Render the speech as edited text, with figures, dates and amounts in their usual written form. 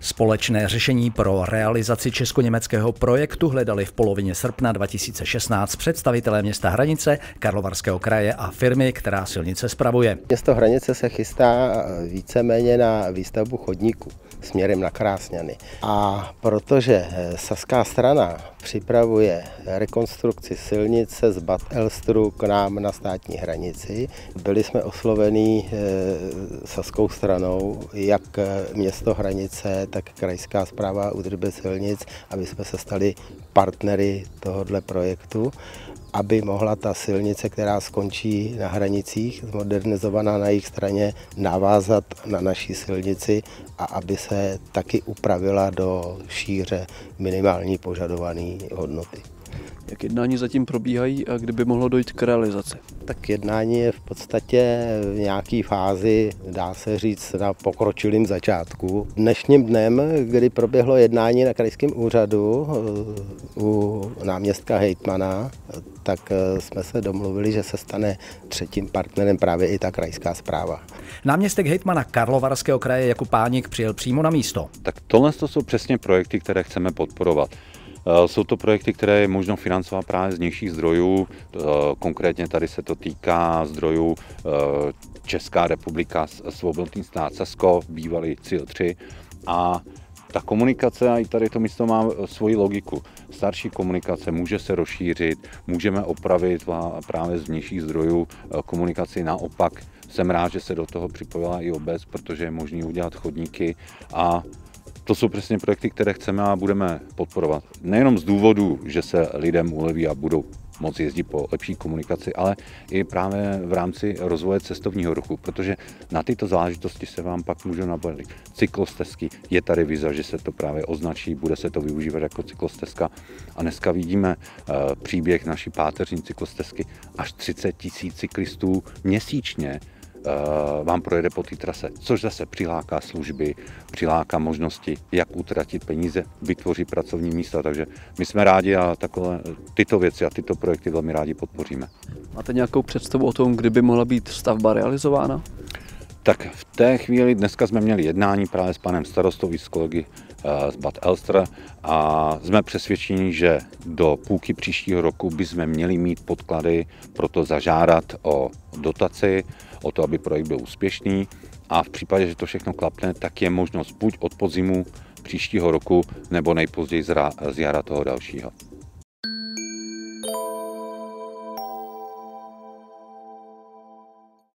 Společné řešení pro realizaci česko-německého projektu hledali v polovině srpna 2016 představitelé města Hranice, Karlovarského kraje a firmy, která silnice spravuje. Město Hranice se chystá víceméně na výstavbu chodníku směrem na Krásňany. A protože saská strana připravuje rekonstrukci silnice z Bad Elstru k nám na státní hranici, byli jsme oslovení saskou stranou, jak město Hranice, tak krajská správa údržby silnic, aby jsme se stali partnery tohoto projektu, aby mohla ta silnice, která skončí na Hranicích, zmodernizovaná na jejich straně, navázat na naší silnici a aby se taky upravila do šíře minimální požadované hodnoty. Jak jednání zatím probíhají a kdyby mohlo dojít k realizaci? Tak jednání je v podstatě v nějaké fázi, dá se říct, na pokročilém začátku. Dnešním dnem, kdy proběhlo jednání na krajském úřadu u náměstka hejtmana, tak jsme se domluvili, že se stane třetím partnerem právě i ta krajská správa. Náměstek hejtmana Karlovarského kraje Jakub Pánik přijel přímo na místo. Tak tohle jsou přesně projekty, které chceme podporovat. Jsou to projekty, které je možno financovat právě z vnějších zdrojů, konkrétně tady se to týká zdrojů Česká republika, Svobodný stát Sasko, bývalý Cíl 3 a ta komunikace, a i tady to místo má svoji logiku. Starší komunikace může se rozšířit, můžeme opravit právě z vnějších zdrojů komunikaci. Naopak jsem rád, že se do toho připojila i obec, protože je možné udělat chodníky a to jsou přesně projekty, které chceme a budeme podporovat. Nejenom z důvodu, že se lidem uleví a budou moci jezdit po lepší komunikaci, ale i právě v rámci rozvoje cestovního ruchu, protože na tyto záležitosti se vám pak můžou nabavit. Cyklostezky, je tady vize, že se to právě označí, bude se to využívat jako cyklostezka a dneska vidíme příběh naší páteřní cyklostezky, až 30 000 cyklistů měsíčně vám projede po té trase, což zase přiláká služby, přiláká možnosti, jak utratit peníze, vytvoří pracovní místa, takže my jsme rádi a tyto věci a tyto projekty velmi rádi podpoříme. Máte nějakou představu o tom, kdy by mohla být stavba realizována? Tak v té chvíli dneska jsme měli jednání právě s panem starostou i s kolegy z Bad Elster a jsme přesvědčeni, že do půlky příštího roku bychom měli mít podklady pro to zažádat o dotaci, o to, aby projekt byl úspěšný a v případě, že to všechno klapne, tak je možnost buď od podzimu příštího roku nebo nejpozději z jara toho dalšího.